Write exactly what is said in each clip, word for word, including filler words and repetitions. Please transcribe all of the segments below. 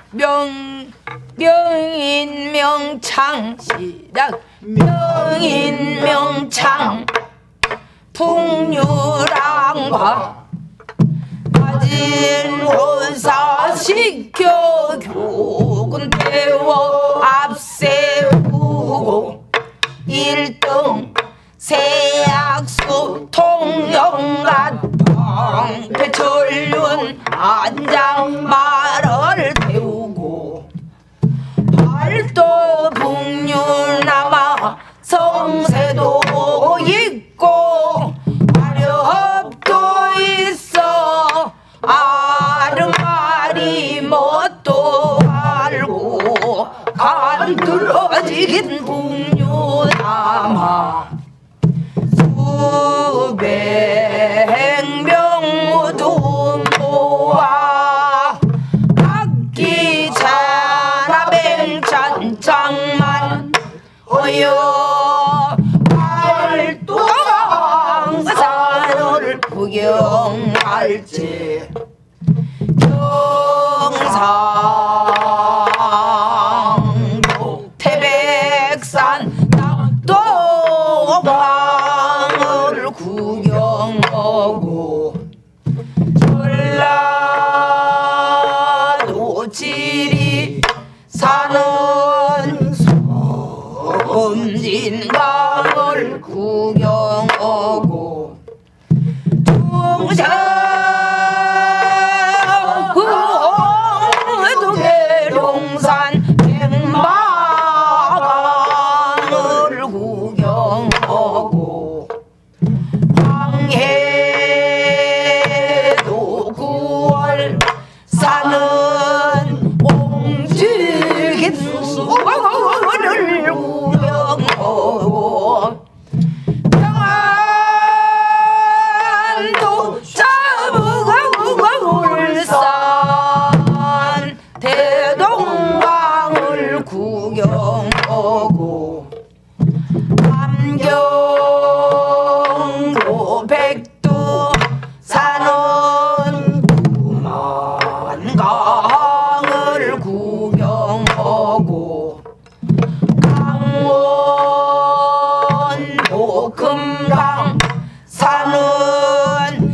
명 명인명창 시작. 명인명창 풍류랑과 가진 원사 시켜 교군 배워 앞세우고 일등 세약수 통영갓 방패철륜 안장말을 태우고 팔도 북류남아 성세도 있고 화렵도 있어 아름아리 뭣도 알고 간들어지긴 북류남아 수백 명 모두 모아 각기 자라뱅찬장만 어여 팔도강산을 구경할지 경상도 태백산 낙동강을 구경하고 전라도 지리 사는 섬진강을 구경하고 중산도 계룡산 백마강을 구경하고 황해도 구월 사는 옹지긴수를 구경하고 평안도 자부가 울산 대동강을 구경하고 남경도 백두 사는 구만강을 구경하고 강원도 금강 사는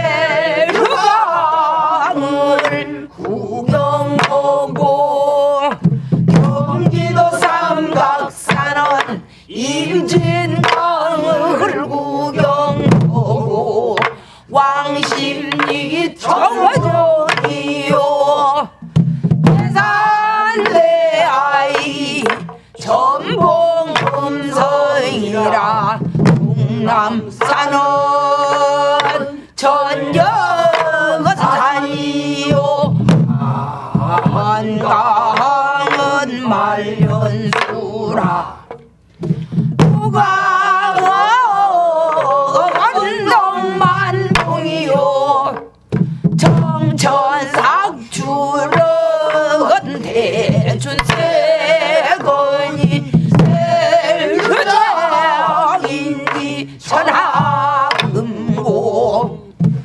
세류강을 구경하고 경기도 삼각사는 임진강을 구경하고 왕십리 청화전이요 대산대 아이 전봉 금성이라 동남산은 전역산이요 한강은 말년수라 누가 완동만동이요 정천삭주는 대춘세건이 세류장인지 천하금고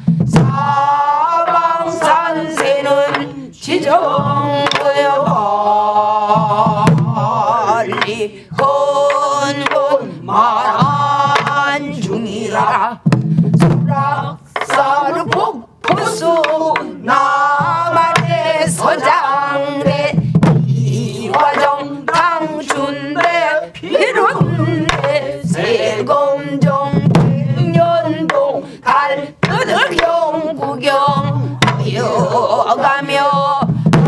사방산세는 지정되어 빨리 헌건 말한 중이라 수락사르 복포수 남한의 서장대 이화정 당춘대 피룬대 세검정 백년동 달뜨득 영구경 이어가며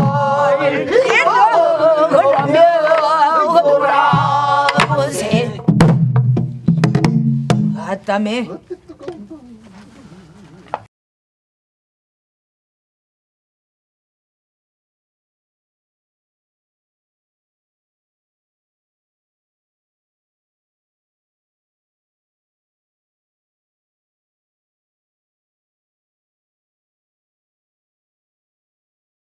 걸리러가며 돌아오세. 아따매